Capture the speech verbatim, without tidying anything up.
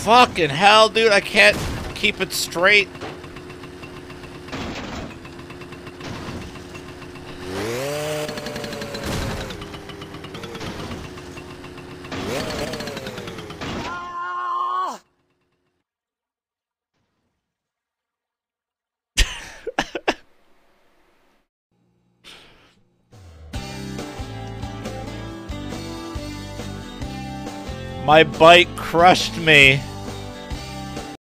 Fucking hell, dude, I can't keep it straight. My bike crushed me.